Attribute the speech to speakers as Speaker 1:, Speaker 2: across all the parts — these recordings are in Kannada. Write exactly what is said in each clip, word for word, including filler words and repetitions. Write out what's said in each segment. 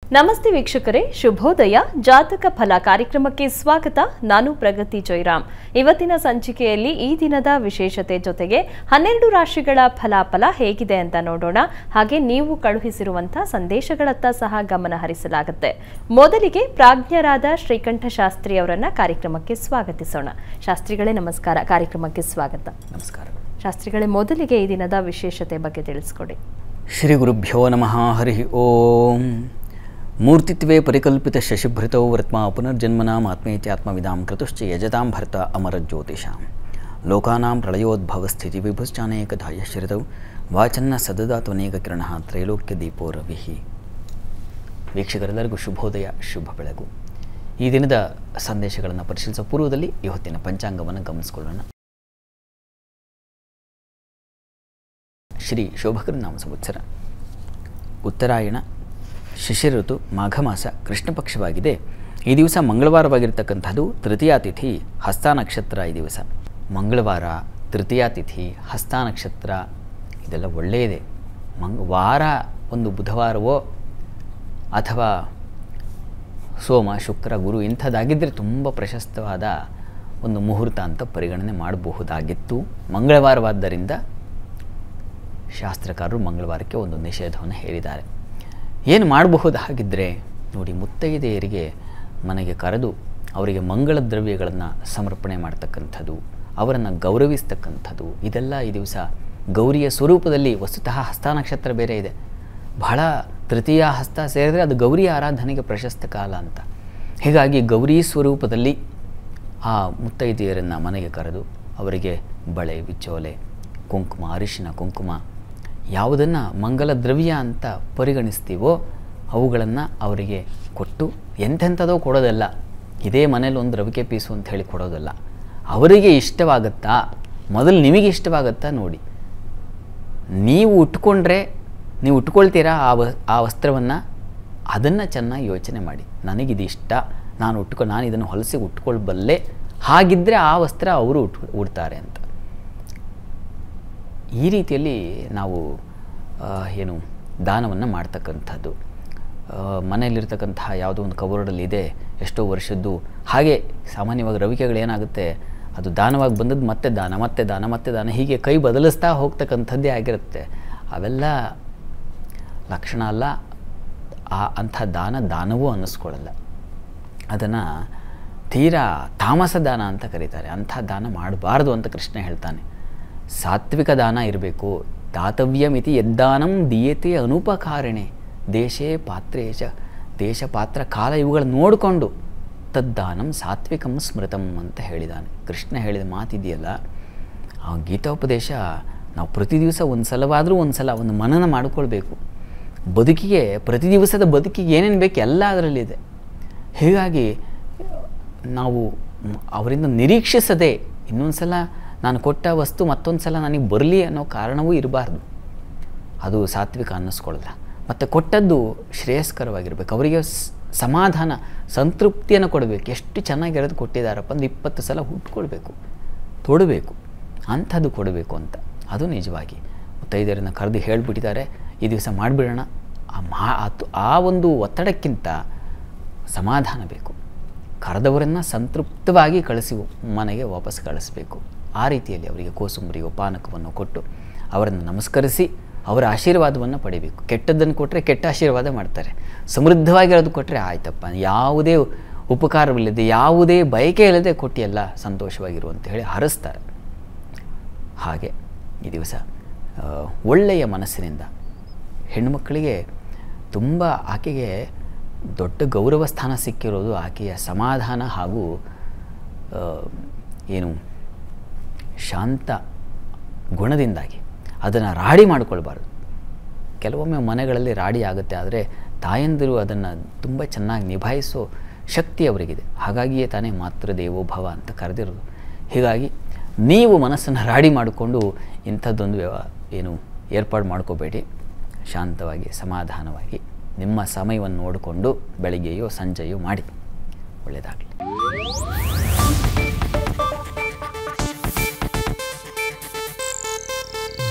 Speaker 1: ನಮಸ್ತೆ ವೀಕ್ಷಕರೇ, ಶುಭೋದಯ. ಜಾತಕ ಫಲ ಕಾರ್ಯಕ್ರಮಕ್ಕೆ ಸ್ವಾಗತ. ನಾನು ಪ್ರಗತಿ ಜಯರಾಮ್. ಇವತ್ತಿನ ಸಂಚಿಕೆಯಲ್ಲಿ ಈ ದಿನದ ವಿಶೇಷತೆ ಜೊತೆಗೆ ಹನ್ನೆರಡು ರಾಶಿಗಳ ಫಲಾಫಲ ಹೇಗಿದೆ ಅಂತ ನೋಡೋಣ. ಹಾಗೆ ನೀವು ಕಳುಹಿಸಿರುವಂತಹ ಸಂದೇಶಗಳತ್ತ ಸಹ ಗಮನ ಹರಿಸಲಾಗುತ್ತೆ. ಮೊದಲಿಗೆ ಪ್ರಾಜ್ಞರಾದ ಶ್ರೀಕಂಠ ಶಾಸ್ತ್ರಿ ಅವರನ್ನ ಕಾರ್ಯಕ್ರಮಕ್ಕೆ ಸ್ವಾಗತಿಸೋಣ. ಶಾಸ್ತ್ರಿಗಳೇ ನಮಸ್ಕಾರ, ಕಾರ್ಯಕ್ರಮಕ್ಕೆ ಸ್ವಾಗತ.
Speaker 2: ನಮಸ್ಕಾರ
Speaker 1: ಶಾಸ್ತ್ರಿಗಳೇ, ಮೊದಲಿಗೆ ಈ ದಿನದ ವಿಶೇಷತೆ ಬಗ್ಗೆ ತಿಳಿಸ್ಕೊಡಿ.
Speaker 2: ಶ್ರೀ ಗುರುಭ್ಯೋ ನಮಃ. ಹರಿ ಓಂ. ಮೂರ್ತಿತ್ವೇ ಪರಿಕಲ್ಪಿತ ಶಶಿಭೃತೌ ವರ್ತ್ಮ ಪುನರ್ಜನ್ಮನಾಂ ಆತ್ಮೇತ್ಯಾತ್ಮವಿದಾಂ ಕೃತುಶ್ಚ ಯಜತಾಂ ಭರ್ತ ಅಮರಜ್ಯೋತಿಷಾಂ ಲೋಕಾನಾಂ ಪ್ರಳಯೋದ್ಭವಸ್ಥಿತಿ ವಿಭುಶ್ಚಾನೇಕಧಾ ಯಶ್ರಿತೌ ವಾಚನ್ನ ಸದದಾತ್ವನೇಕ ಕಿರಣಃ ತ್ರೈಲೋಕ್ಯ ದೀಪೋ ರವಿಃ. ವೀಕ್ಷಕರೆಲ್ಲರಿಗೂ ಶುಭೋದಯ, ಶುಭ ಬೆಳಗು. ಈ ದಿನದ ಸಂದೇಶಗಳನ್ನು ಪರಿಶೀಲಿಸುವ ಪೂರ್ವದಲ್ಲಿ ಇವತ್ತಿನ ಪಂಚಾಂಗವನ್ನು ಗಮನಿಸಿಕೊಳ್ಳೋಣ. ಶ್ರೀ ಶೋಭಕರ ನಾಮ ಸಂವತ್ಸರ, ಉತ್ತರಾಯಣ, ಶಿಶಿರ ಋತು, ಮಾಘ ಮಾಸ, ಕೃಷ್ಣ ಪಕ್ಷವಾಗಿದೆ. ಈ ದಿವಸ ಮಂಗಳವಾರವಾಗಿರ್ತಕ್ಕಂಥದ್ದು. ತೃತೀಯ ತಿಥಿ ಹಸ್ತ ನಕ್ಷತ್ರ. ಈ ದಿವಸ ಮಂಗಳವಾರ, ತೃತೀಯ ತಿಥಿ, ಹಸ್ತ ನಕ್ಷತ್ರ, ಇದೆಲ್ಲ ಒಳ್ಳೆಯದೇ. ಮಂಗ್ ವಾರ ಒಂದು ಬುಧವಾರವೋ ಅಥವಾ ಸೋಮ, ಶುಕ್ರ, ಗುರು ಇಂಥದ್ದಾಗಿದ್ದರೆ ತುಂಬ ಪ್ರಶಸ್ತವಾದ ಒಂದು ಮುಹೂರ್ತ ಅಂತ ಪರಿಗಣನೆ ಮಾಡಬಹುದಾಗಿತ್ತು. ಮಂಗಳವಾರವಾದ್ದರಿಂದ ಶಾಸ್ತ್ರಕಾರರು ಮಂಗಳವಾರಕ್ಕೆ ಒಂದು ನಿಷೇಧವನ್ನು ಹೇರಿದ್ದಾರೆ. ಏನು ಮಾಡಬಹುದಾಗಿದ್ದರೆ ನೋಡಿ, ಮುತ್ತೈದೆಯರಿಗೆ ಮನೆಗೆ ಕರೆದು ಅವರಿಗೆ ಮಂಗಳ ದ್ರವ್ಯಗಳನ್ನು ಸಮರ್ಪಣೆ ಮಾಡ್ತಕ್ಕಂಥದ್ದು, ಅವರನ್ನು ಗೌರವಿಸ್ತಕ್ಕಂಥದ್ದು, ಇದೆಲ್ಲ ಈ ದಿವಸ ಗೌರಿಯ ಸ್ವರೂಪದಲ್ಲಿ. ವಸ್ತುತಃ ಹಸ್ತ ನಕ್ಷತ್ರ ಬೇರೆ ಇದೆ. ಬಹಳ ತೃತೀಯ ಹಸ್ತ ಸೇರಿದರೆ ಅದು ಗೌರಿಯ ಆರಾಧನೆಗೆ ಪ್ರಶಸ್ತ ಕಾಲ ಅಂತ. ಹೀಗಾಗಿ ಗೌರಿ ಸ್ವರೂಪದಲ್ಲಿ ಆ ಮುತ್ತೈದೆಯರನ್ನು ಮನೆಗೆ ಕರೆದು ಅವರಿಗೆ ಬಳೆ, ವಿಚ್ಚೋಲೆ, ಕುಂಕುಮ, ಅರಿಶಿನ, ಕುಂಕುಮ ಯಾವುದನ್ನು ಮಂಗಲ ದ್ರವ್ಯ ಅಂತ ಪರಿಗಣಿಸ್ತೀವೋ ಅವುಗಳನ್ನು ಅವರಿಗೆ ಕೊಟ್ಟು, ಎಂತೆಂಥದೋ ಕೊಡೋದಲ್ಲ, ಇದೇ ಮನೇಲಿ ಒಂದು ರವಿಕೆ ಪೀಸು ಅಂತ ಹೇಳಿ ಕೊಡೋದಲ್ಲ. ಅವರಿಗೆ ಇಷ್ಟವಾಗುತ್ತಾ, ಮೊದಲು ನಿಮಗೆ ಇಷ್ಟವಾಗುತ್ತಾ ನೋಡಿ. ನೀವು ಉಟ್ಕೊಂಡ್ರೆ, ನೀವು ಉಟ್ಕೊಳ್ತೀರಾ ಆ ವ ಆ ವಸ್ತ್ರವನ್ನು, ಅದನ್ನು ಚೆನ್ನಾಗಿ ಯೋಚನೆ ಮಾಡಿ. ನನಗಿದು ಇಷ್ಟ, ನಾನು ಉಟ್ಕೊ ನಾನು ಇದನ್ನು ಹೊಲಸಿ ಉಟ್ಕೊಳ್ಬಲ್ಲೆ, ಹಾಗಿದ್ದರೆ ಆ ವಸ್ತ್ರ ಅವರು ಉಟ್ ಉಡ್ತಾರೆ ಅಂತ. ಈ ರೀತಿಯಲ್ಲಿ ನಾವು ಏನು ದಾನವನ್ನು ಮಾಡ್ತಕ್ಕಂಥದ್ದು. ಮನೆಯಲ್ಲಿರ್ತಕ್ಕಂತಹ ಯಾವುದೋ ಒಂದು ಕಬೋರ್ಡಲ್ಲಿ ಇದೆ ಎಷ್ಟೋ ವರ್ಷದ್ದು, ಹಾಗೆ ಸಾಮಾನ್ಯವಾಗಿ ರವಿಕೆಗಳೇನಾಗುತ್ತೆ, ಅದು ದಾನವಾಗಿ ಬಂದದ್ದು ಮತ್ತೆ ದಾನ, ಮತ್ತೆ ದಾನ, ಮತ್ತೆ ದಾನ, ಹೀಗೆ ಕೈ ಬದಲಿಸ್ತಾ ಹೋಗ್ತಕ್ಕಂಥದ್ದೇ ಆಗಿರುತ್ತೆ. ಅವೆಲ್ಲ ಲಕ್ಷಣ ಅಲ್ಲ. ಆ ಅಂಥ ದಾನ ದಾನವೂ ಅನ್ನಿಸ್ಕೊಳ್ಳಲ್ಲ. ಅದನ್ನು ತೀರಾ ತಾಮಸ ದಾನ ಅಂತ ಕರೀತಾರೆ. ಅಂಥ ದಾನ ಮಾಡಬಾರ್ದು ಅಂತ ಕೃಷ್ಣ ಹೇಳ್ತಾನೆ. ಸಾತ್ವಿಕ ದಾನ ಇರಬೇಕು. ದಾತವ್ಯಮಿತಿ ಯದ್ದಾನಂ ದೀಯತೆ ಅನುಪಕಾರಿಣೆ ದೇಶೇ ಪಾತ್ರೇಶ, ದೇಶ, ಪಾತ್ರ, ಕಾಲ ಇವುಗಳನ್ನು ನೋಡಿಕೊಂಡು ತದ್ದಾನಂ ಸಾತ್ವಿಕಂ ಸ್ಮೃತಂ ಅಂತ ಹೇಳಿದ್ದಾನೆ. ಕೃಷ್ಣ ಹೇಳಿದ ಮಾತಿದೆಯಲ್ಲ, ಆ ಗೀತೋಪದೇಶ ನಾವು ಪ್ರತಿ ದಿವಸ ಒಂದು ಸಲವಾದರೂ ಒಂದು ಸಲ ಒಂದು ಮನನ ಮಾಡಿಕೊಳ್ಬೇಕು. ಬದುಕಿಗೆ, ಪ್ರತಿ ದಿವಸದ ಬದುಕಿಗೆ ಏನೇನು ಬೇಕು ಎಲ್ಲ ಅದರಲ್ಲಿದೆ. ಹೀಗಾಗಿ ನಾವು ಅವರಿಂದ ನಿರೀಕ್ಷಿಸದೆ ಇನ್ನೊಂದು ಸಲ ನಾನು ಕೊಟ್ಟ ವಸ್ತು ಮತ್ತೊಂದು ಸಲ ನನಗೆ ಬರಲಿ ಅನ್ನೋ ಕಾರಣವೂ ಇರಬಾರ್ದು. ಅದು ಸಾತ್ವಿಕ ಅನ್ನಿಸ್ಕೊಳ್ಳಲ್ಲ. ಮತ್ತು ಕೊಟ್ಟದ್ದು ಶ್ರೇಯಸ್ಕರವಾಗಿರಬೇಕು. ಅವರಿಗೆ ಸಮಾಧಾನ, ಸಂತೃಪ್ತಿಯನ್ನು ಕೊಡಬೇಕು. ಎಷ್ಟು ಚೆನ್ನಾಗಿರೋದು ಕೊಟ್ಟಿದ್ದಾರಪ್ಪ ಅಂದ್ರೆ ಇಪ್ಪತ್ತು ಸಲ ಹುಟ್ಕೊಳ್ಬೇಕು, ತೊಡಬೇಕು, ಅಂಥದ್ದು ಕೊಡಬೇಕು ಅಂತ. ಅದು ನಿಜವಾಗಿ ಮುತ್ತೈದೆಯರನ್ನು ಕರೆದು ಹೇಳಿಬಿಟ್ಟಿದ್ದಾರೆ, ಈ ದಿವಸ ಮಾಡಿಬಿಡೋಣ. ಆ ಮಾ ಆ ಒಂದು ಒತ್ತಡಕ್ಕಿಂತ ಸಮಾಧಾನ ಬೇಕು. ಕರೆದವರನ್ನು ಸಂತೃಪ್ತವಾಗಿ ಕಳಿಸಿ ಮನೆಗೆ ವಾಪಸ್ ಕಳಿಸ್ಬೇಕು. ಆ ರೀತಿಯಲ್ಲಿ ಅವರಿಗೆ ಕೋಸುಂಬರಿಯೋ ಪಾನಕವನ್ನು ಕೊಟ್ಟು ಅವರನ್ನು ನಮಸ್ಕರಿಸಿ ಅವರ ಆಶೀರ್ವಾದವನ್ನು ಪಡಿಬೇಕು. ಕೆಟ್ಟದ್ದನ್ನು ಕೊಟ್ಟರೆ ಕೆಟ್ಟ ಆಶೀರ್ವಾದ ಮಾಡ್ತಾರೆ. ಸಮೃದ್ಧವಾಗಿರೋದು ಕೊಟ್ಟರೆ ಆಯ್ತಪ್ಪ, ಯಾವುದೇ ಉಪಕಾರವಿಲ್ಲದೆ, ಯಾವುದೇ ಬಯಕೆ ಇಲ್ಲದೆ ಕೊಟ್ಟಿಯಲ್ಲ, ಸಂತೋಷವಾಗಿರು ಅಂತ ಹೇಳಿ ಹರಿಸ್ತಾರೆ. ಹಾಗೆ ಈ ದಿವಸ ಒಳ್ಳೆಯ ಮನಸ್ಸಿನಿಂದ ಹೆಣ್ಣುಮಕ್ಕಳಿಗೆ ತುಂಬ, ಆಕೆಗೆ ದೊಡ್ಡ ಗೌರವ ಸ್ಥಾನ ಸಿಕ್ಕಿರೋದು ಆಕೆಯ ಸಮಾಧಾನ ಹಾಗೂ ಏನು ಶಾಂತ ಗುಣದಿಂದಾಗಿ. ಅದನ್ನು ರಾಡಿ ಮಾಡಿಕೊಳ್ಬಾರ್ದು. ಕೆಲವೊಮ್ಮೆ ಮನೆಗಳಲ್ಲಿ ರಾಡಿ ಆಗುತ್ತೆ, ಆದರೆ ತಾಯಂದಿರು ಅದನ್ನು ತುಂಬ ಚೆನ್ನಾಗಿ ನಿಭಾಯಿಸೋ ಶಕ್ತಿ ಅವರಿಗಿದೆ. ಹಾಗಾಗಿಯೇ ತಾನೇ ಮಾತೃ ದೇವೋಭವ ಅಂತ ಕರೆದಿರೋದು. ಹೀಗಾಗಿ ನೀವು ಮನಸ್ಸನ್ನು ರಾಡಿ ಮಾಡಿಕೊಂಡು ಇಂಥದ್ದೊಂದು ವ್ಯವ ಏನು ಏರ್ಪಾಡು ಮಾಡ್ಕೋಬೇಡಿ. ಶಾಂತವಾಗಿ, ಸಮಾಧಾನವಾಗಿ ನಿಮ್ಮ ಸಮಯವನ್ನು ನೋಡಿಕೊಂಡು ಬೆಳಿಗ್ಗೆಯೋ ಸಂಜೆಯೋ ಮಾಡಿ. ಒಳ್ಳೆಯದಾಗಲಿ.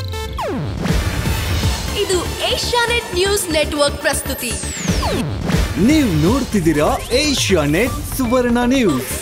Speaker 3: ಇದು ಏಷ್ಯಾನೆಟ್ ನ್ಯೂಸ್ ನೆಟ್ವರ್ಕ್ ಪ್ರಸ್ತುತಿ. ನೀವು ನೋಡ್ತಿದ್ದೀರಾ ಏಷ್ಯಾ ನೆಟ್ ಸುವರ್ಣ ನ್ಯೂಸ್.